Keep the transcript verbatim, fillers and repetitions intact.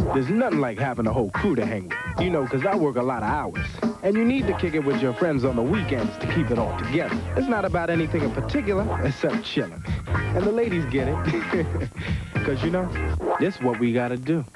There's nothing like having a whole crew to hang with. You know, because I work a lot of hours. And you need to kick it with your friends on the weekends to keep it all together. It's not about anything in particular, except chilling. And the ladies get it. Because, you know, this is what we got to do.